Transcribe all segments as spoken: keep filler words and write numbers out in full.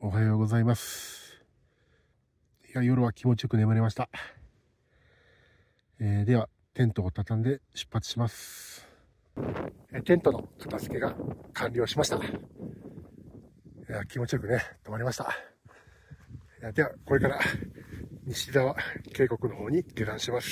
おはようございます。いや、夜は気持ちよく眠れました。えー、では、テントを畳んで出発します。えー、テントの片付けが完了しました。いや、気持ちよくね、泊まりました。いや、では、これから西沢渓谷の方に下山します。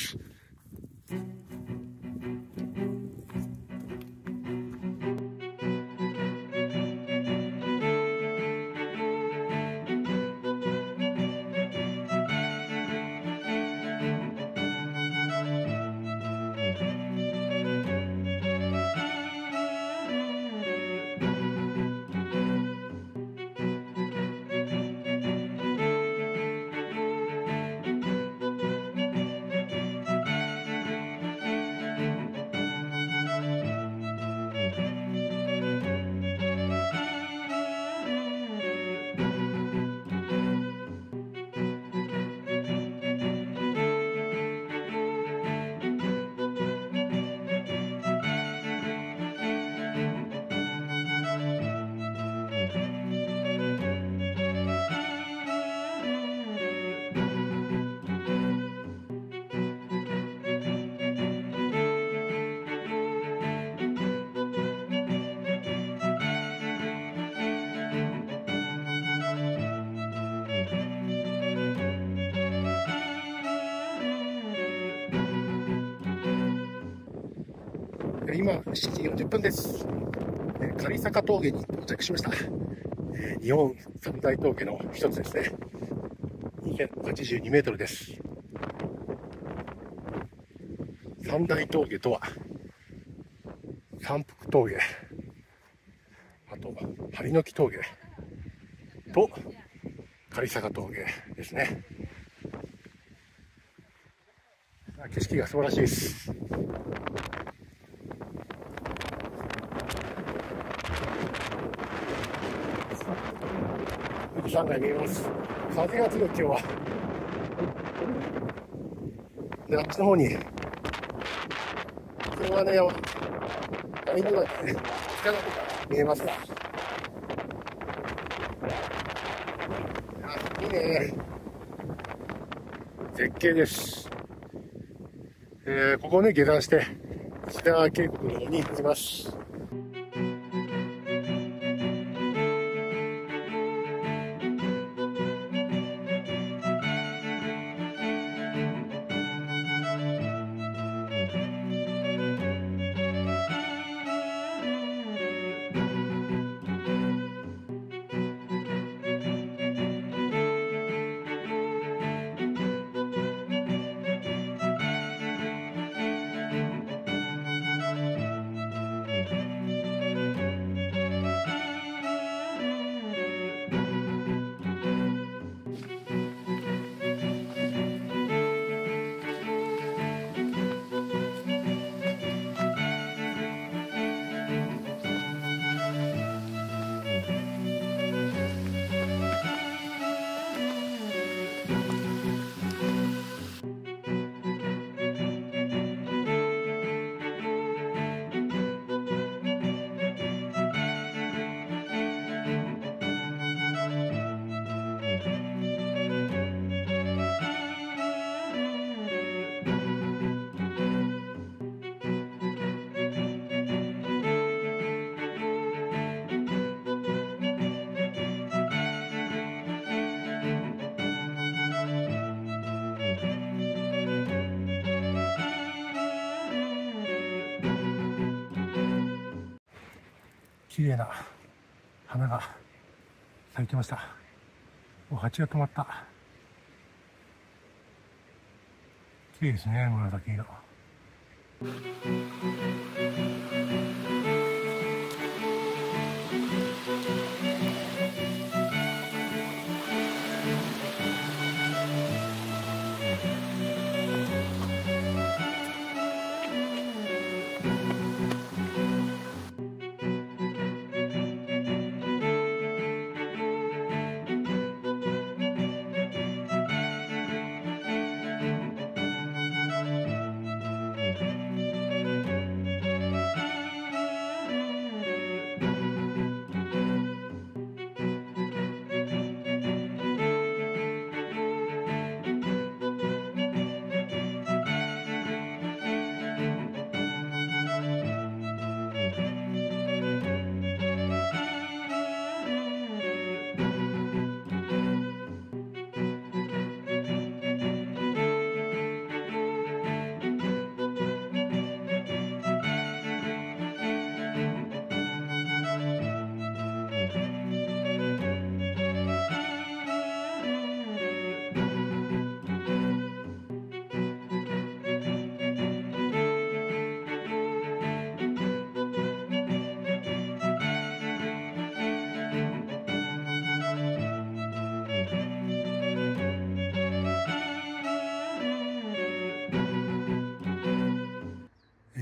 今しちじよんじゅっぷんです。狩坂峠に到着しました。日本三大峠の一つですね。にせんはちじゅうにメートルです。三大峠とは山腹峠、あと針の木峠と狩坂峠ですね。景色が素晴らしいです。富士山が見えます。風が強い今日は。で、あっちの方に車の山、谷の中でね、北の方が見えますが、いいね。絶景です。えー、ここをね、下山して、北川渓谷の方に行きます。綺麗な花が咲いてました。もう蜂が止まった。綺麗ですね、紫色。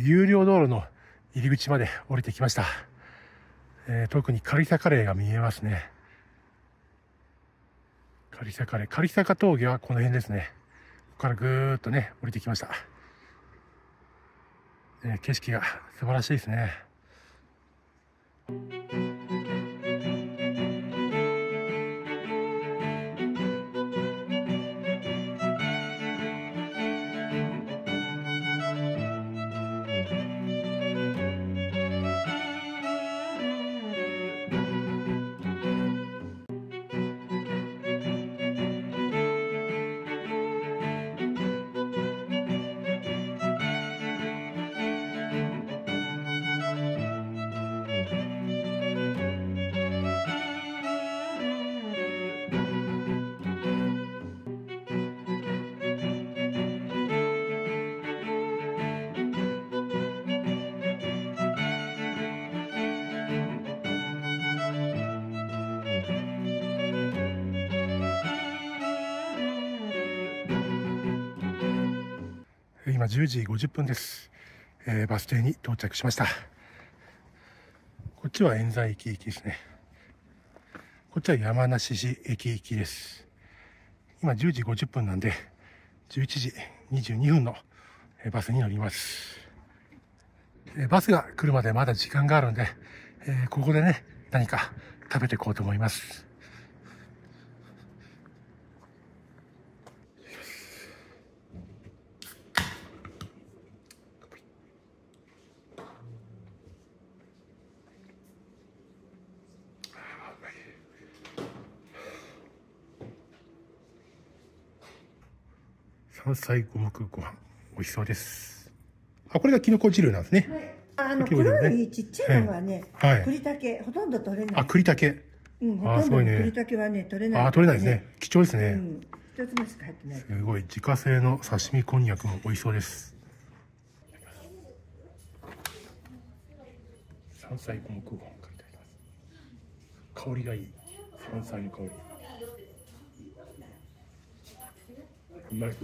有料道路の入り口まで降りてきました。えー、特に狩坂カレーが見えますね。狩坂カレー、狩坂峠はこの辺ですね。ここからぐーっとね、降りてきました。えー、景色が素晴らしいですね。今じゅうじごじゅっぷんです。えー、バス停に到着しました。こっちは塩西駅行きですね。こっちは山梨市駅行きです。今じゅうじごじゅっぷんなんで、じゅういちじにじゅうにふんのバスに乗ります。えー、バスが来るまでまだ時間があるんで、えー、ここでね、何か食べていこうと思います。山菜五目ご飯、美味しそうです。あ、これがキノコ汁なんですね。 はい、あの黒いちっちゃいのはね、はい、栗茸ほとんど取れない。 あ、栗茸。 うん、ほとんど栗茸はね取れない、 ね。あ、取れないですね。貴重ですね。うん、 一つもしか入ってない。 すごい自家製の刺身こんにゃくも美味しそうです。山菜五目ご飯からいただきます。香りがいい。山菜の香り。うまい。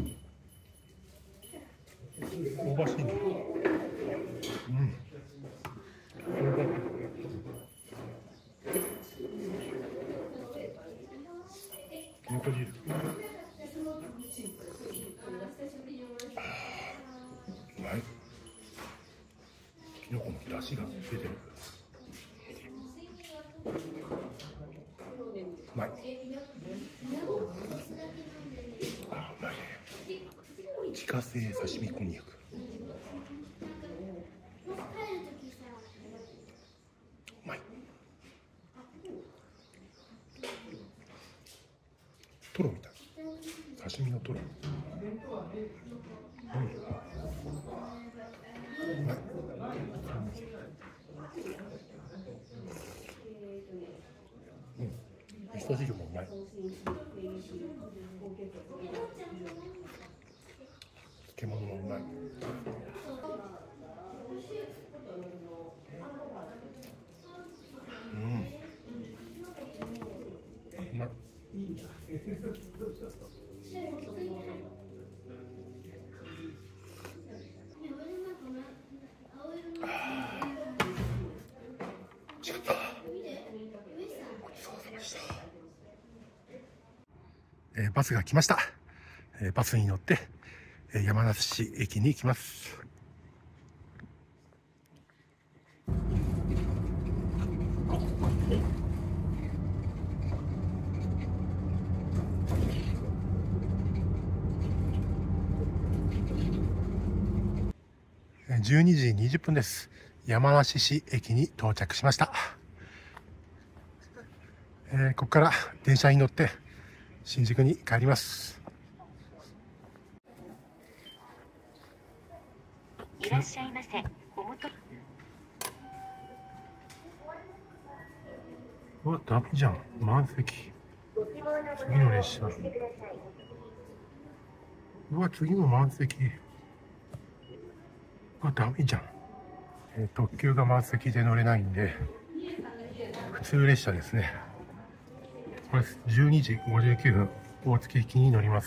香ばしいね。うん。キノコ汁。あー、うまい。キノコの出汁が出てる。うまい。あ、うまいね。自家製刺身こんにゃく。うまい。トロみたい。刺身のトロ。うん。うまい。うん。味噌汁もうまい。漬物もうまい。うん。うまい。えー、バスが来ました。えー、バスに乗って、えー、山梨市駅に行きます。じゅうにじにじゅっぷんです。山梨市駅に到着しました。えー、ここから電車に乗って新宿に帰ります。 いらっしゃいませ。おもと。 うわ、ダメじゃん。満席。次の列車。うわ、次も満席。うわ、ダメじゃん。えー、特急が満席で乗れないんで、普通列車ですね。これじゅうにじごじゅうきゅうふん、大月駅に乗ります。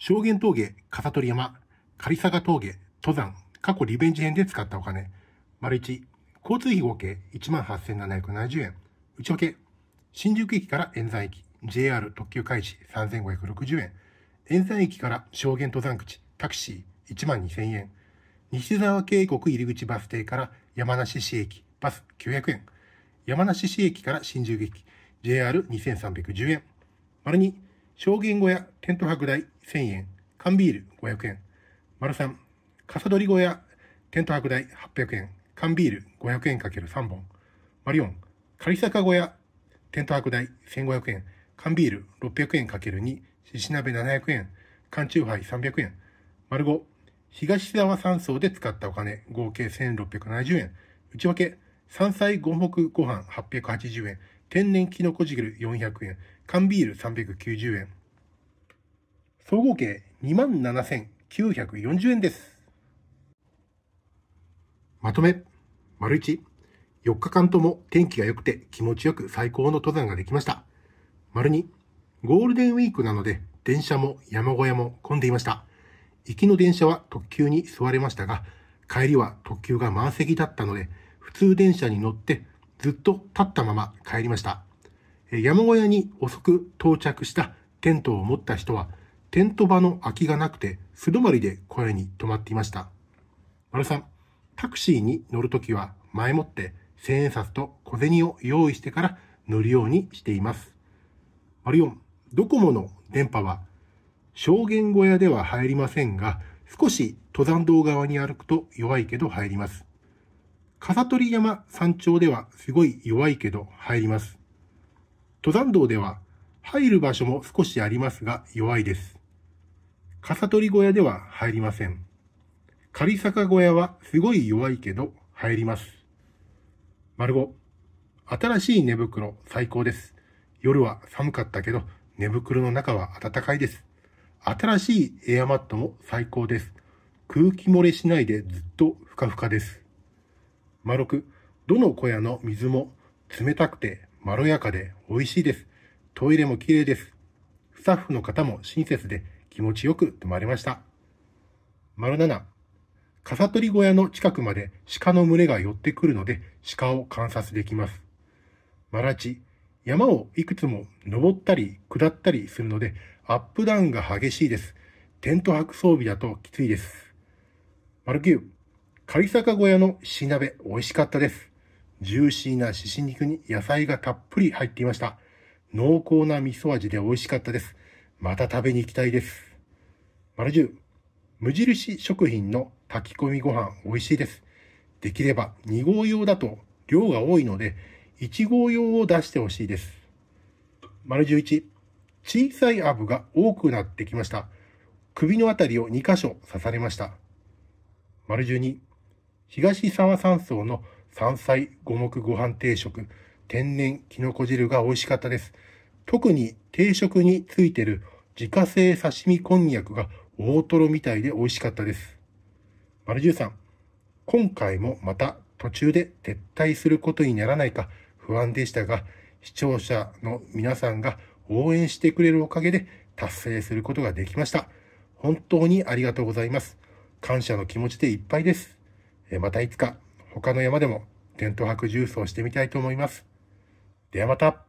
証言峠、笠取山、狩坂峠、登山、過去リベンジ編で使ったお金。丸いち、交通費合計 いちまんはっせんななひゃくななじゅうえん。内訳、新宿駅から円山駅、ジェイアール 特急開始さんぜんごひゃくろくじゅうえん。円山駅から証言登山口、タクシーいちまんにせんえん。西沢渓谷入口バス停から山梨市駅、バスきゅうひゃくえん。山梨市駅から新宿駅、ジェイアールにせんさんびゃくじゅうえん。丸に、証言小屋、テント泊代せんえん、缶ビールごひゃくえん。丸さん、笠取小屋、テント泊代はっぴゃくえん、缶ビールごひゃくえん ×さん 本。丸よん、狩坂小屋、テント泊代せんごひゃくえん、缶ビールろっぴゃくえん ×に、しし鍋ななひゃくえん、缶チューハイさんびゃくえん。丸ご、東沢山荘で使ったお金、合計せんろっぴゃくななじゅうえん。内訳、山菜五目ご飯はっぴゃくはちじゅうえん、天然きのこ汁よんひゃくえん、缶ビールさんびゃくきゅうじゅうえん。総合計 にまんななせんきゅうひゃくよんじゅうえんです。まとめ。丸いち、よっかかんとも天気が良くて気持ちよく最高の登山ができました。丸に、ゴールデンウィークなので電車も山小屋も混んでいました。行きの電車は特急に座れましたが、帰りは特急が満席だったので、普通電車に乗ってずっと立ったまま帰りました。山小屋に遅く到着したテントを持った人は、テント場の空きがなくて素泊まりで小屋に泊まっていました。丸さん、タクシーに乗るときは前もって千円札と小銭を用意してから乗るようにしています。丸よん、ドコモの電波は証言小屋では入りませんが、少し登山道側に歩くと弱いけど入ります。笠取山山頂ではすごい弱いけど入ります。登山道では入る場所も少しありますが弱いです。笠取小屋では入りません。狩坂小屋はすごい弱いけど入ります。丸ご、新しい寝袋最高です。夜は寒かったけど寝袋の中は暖かいです。新しいエアマットも最高です。空気漏れしないでずっとふかふかです。丸ろく、どの小屋の水も冷たくてまろやかで美味しいです。トイレも綺麗です。スタッフの方も親切で気持ちよく泊まれました。丸なな、笠取小屋の近くまで鹿の群れが寄ってくるので鹿を観察できます。丸はち、山をいくつも登ったり下ったりするのでアップダウンが激しいです。テント泊装備だときついです。丸きゅう、狩坂小屋のしし鍋美味しかったです。ジューシーなしし肉に野菜がたっぷり入っていました。濃厚な味噌味で美味しかったです。また食べに行きたいです。丸じゅう、無印食品の炊き込みご飯美味しいです。できればにごうようだと量が多いのでいちごうようを出してほしいです。丸じゅういち、小さいアブが多くなってきました。首のあたりをにかしょ刺されました。丸じゅうに、東沢山荘の山菜五目ご飯定食、天然きのこ汁が美味しかったです。特に定食についてる自家製刺身こんにゃくが大トロみたいで美味しかったです。丸じゅうさん、今回もまた途中で撤退することにならないか不安でしたが、視聴者の皆さんが応援してくれるおかげで達成することができました。本当にありがとうございます。感謝の気持ちでいっぱいです。またいつか他の山でもテント泊重走してみたいと思います。ではまた。